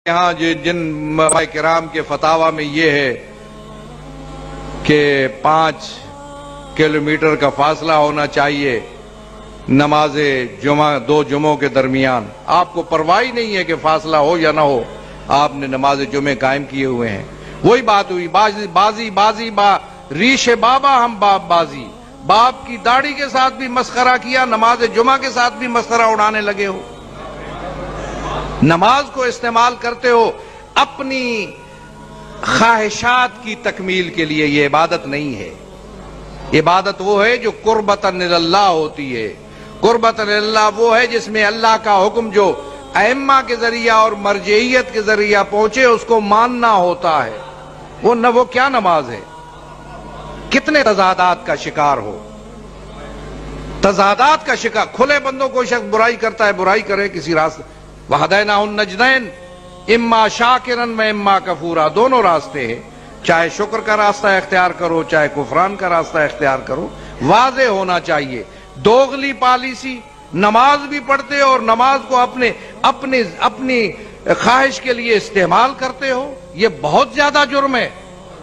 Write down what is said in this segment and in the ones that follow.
یہاں جن مولائے کرام کے فتاوہ میں یہ ہے کہ 5 کلومیٹر کا فاصلہ ہونا چاہیے نماز جمعہ 2 جمعوں کے درمیان، آپ کو پرواہ نہیں ہے کہ فاصلہ ہو یا نہ ہو، آپ نے نماز جمعہ قائم کیے ہوئے ہیں۔ وہی بات ہوئی، ریش بابا ہم باپ بازی، باپ کی داڑھی کے ساتھ بھی مسخرہ کیا، نماز جمعہ کے ساتھ بھی مسخرہ اڑانے لگے ہو۔ نماز کو استعمال کرتے ہو اپنی خواہشات کی تکمیل کے لیے، یہ عبادت نہیں ہے۔ عبادت وہ ہے جو قربتاً اللہ ہوتی ہے۔ قربتاً اللہ وہ ہے جس میں اللہ کا حکم جو ائمہ کے ذریعہ اور مرجعیت کے ذریعہ پہنچے اس کو ماننا ہوتا ہے۔ وہ کیا نماز ہے؟ کتنے تضادات کا شکار ہو، تضادات کا شکار۔ کھلے بندوں کو شخص برائی کرتا ہے، برائی کرے کسی راستے، وَهَدَيْنَاهُ النَّجْدَيْنِ اما شاکرن و اما کفورا، دونوں راستے ہیں، چاہے شکر کا راستہ اختیار کرو چاہے کفران کا راستہ اختیار کرو، واضح ہونا چاہیے۔ دوغلی پالیسی، نماز بھی پڑھتے ہو اور نماز کو اپنی خواہش کے لیے استعمال کرتے ہو، یہ بہت زیادہ جرم ہے،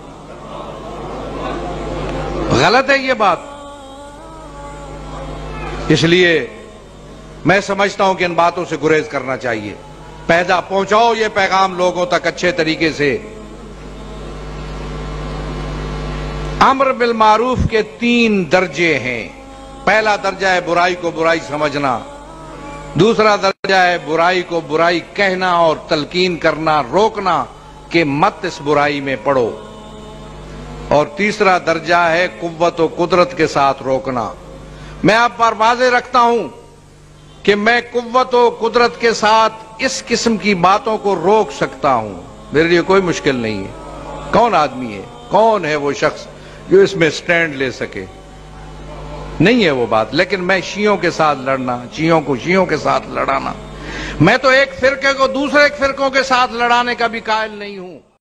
غلط ہے یہ بات۔ اس لیے میں سمجھتا ہوں کہ ان باتوں سے گریز کرنا چاہیے۔ پہنچاؤ یہ پیغام لوگوں تک اچھے طریقے سے۔ امر بالمعروف کے 3 درجے ہیں۔ پہلا درجہ ہے برائی کو برائی سمجھنا، دوسرا درجہ ہے برائی کو برائی کہنا اور تلقین کرنا، روکنا کہ مت اس برائی میں پڑو، اور تیسرا درجہ ہے قوت و قدرت کے ساتھ روکنا۔ میں آپ پر واضح رکھتا ہوں کہ میں قوت و قدرت کے ساتھ اس قسم کی باتوں کو روک سکتا ہوں، میرے لیے کوئی مشکل نہیں ہے۔ کون آدمی ہے، کون ہے وہ شخص جو اس میں سٹینڈ لے سکے؟ نہیں ہے وہ بات۔ لیکن میں شیعوں کے ساتھ لڑنا، شیعوں کو شیعوں کے ساتھ لڑانا، میں تو ایک فرقے کو دوسرے فرقوں کے ساتھ لڑانے کا بھی قائل نہیں ہوں۔